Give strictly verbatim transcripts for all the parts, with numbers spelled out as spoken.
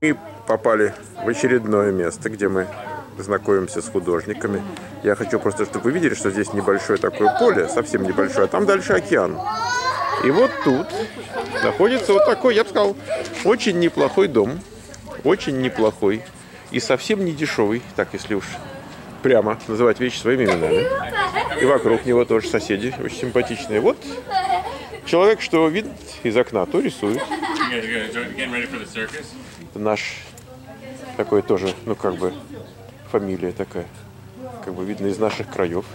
Мы попали в очередное место, где мы знакомимся с художниками. Я хочу просто, чтобы вы видели, что здесь небольшое такое поле, совсем небольшое, а там дальше океан. И вот тут находится вот такой, я бы сказал, очень неплохой дом. Очень неплохой. И совсем не дешевый, так если уж прямо называть вещи своими именами. И вокруг него тоже соседи очень симпатичные. Вот человек, что видит из окна, то рисует. Это наш такой тоже, ну как бы, фамилия такая, как бы видно из наших краев.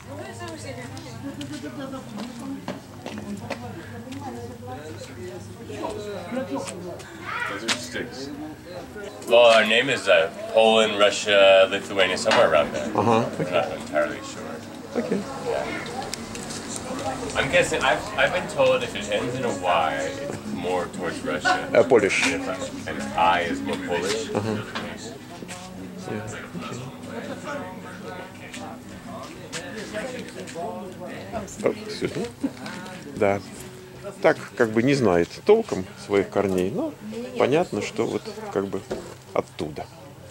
Well, our name is uh, Poland, Russia, Lithuania, somewhere around there. Uh-huh. I'm not entirely sure. Okay. Yeah. I'm guessing, I've, I've been told if it ends in a Y, it's more towards Russia. Uh, Polish. And, if, and I is more Polish. Uh-huh. Yeah. Okay. Oh, excuse me. Да. Так, как бы не знает толком своих корней, но понятно, что вот как бы оттуда.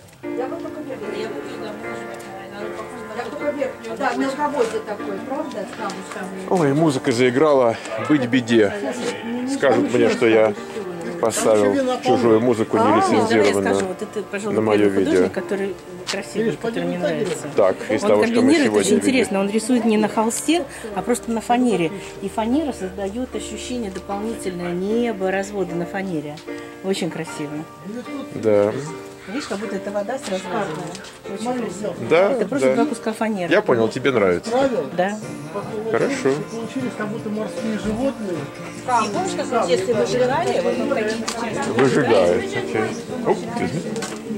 Да, мелководье такой, правда? Ой, музыка заиграла, быть беде. Скажут мне, что я поставил чужую музыку нелицензированную вот это, пожалуй, на мое видео. Который красивый, который мне нравится. Так, из он того, что мы сегодня очень видели. интересно, он рисует не на холсте, а просто на фанере. И фанера создает ощущение дополнительное неба, развода на фанере. Очень красиво. Да. Видишь, как будто это вода с разводами. Очень красиво. Да, это просто да. два куска фанеры. Я понял, тебе нравится. Да. Хорошо. Получились как будто морские животные. И помнишь, как мы в детстве выжигали? Вот он таким частью. Выжигает. Okay. Оп, извини.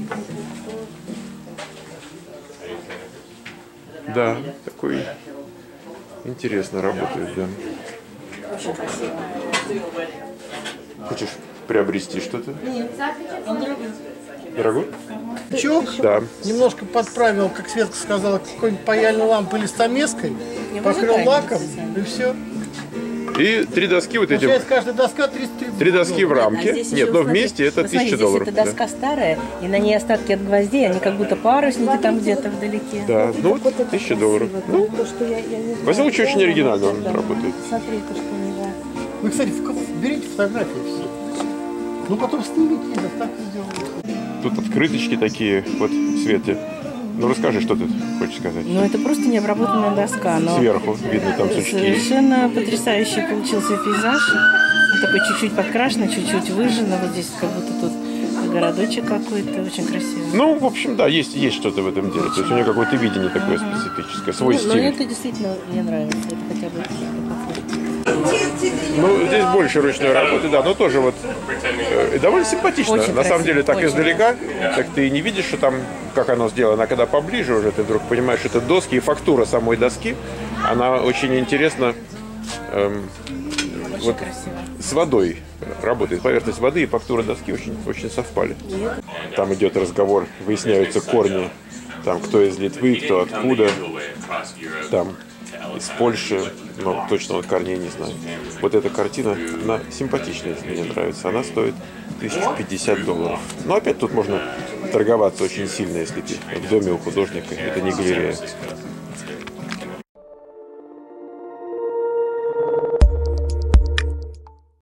Да, такой интересно работает, да. Очень красиво. Хочешь приобрести что-то? Нет, он дорогой. Дорогой? Чок Да. немножко подправил, как Светка сказала, какой-нибудь паяльной лампой или стамеской, Не покрыл выжигай лаком, специально. и все. И три доски вот эти. Получается, каждая доска триста тридцать. Три доски в рамке. А здесь Нет, еще, но смотри, вместе это посмотри, тысяча здесь долларов. это доска старая, и на ней остатки от гвоздей, они как будто парусники там где-то вдалеке. Да, ну вот тысяча долларов. Ну, во всяком случае, очень оригинально он работает. Смотри, то, что у него. Вы, кстати, в- берите фотографии все. Ну потом снимите, да так и сделайте. Тут открыточки такие, вот в свете. Ну расскажи, что ты хочешь сказать. Ну, это просто необработанная доска, но Сверху видно там сучки. совершенно потрясающий получился пейзаж. Он такой чуть-чуть подкрашенный, чуть-чуть выжженный. Вот здесь как будто тут городочек какой-то, очень красивый. Ну, в общем, да, есть, есть что-то в этом деле. То есть у нее какое-то видение такое специфическое, свой Ну, но стиль. это действительно мне нравится. Это хотя бы похоже. Ну, здесь больше ручной работы, да, но тоже вот э, довольно симпатично. Очень На самом красиво, деле, так очень. издалека, так ты и не видишь, что там, как оно сделано. А когда поближе уже, ты вдруг понимаешь, что это доски и фактура самой доски, она очень интересно эм, Очень вот красиво. с водой работает. Поверхность воды и фактура доски очень, очень совпали. Там идет разговор, выясняются корни, там кто из Литвы, кто откуда, там из Польши, но точно вот корней не знаю. Вот эта картина, она симпатичная, мне нравится. Она стоит тысячу пятьдесят долларов. Но опять тут можно торговаться очень сильно, если ты в доме у художника. Это не галерея.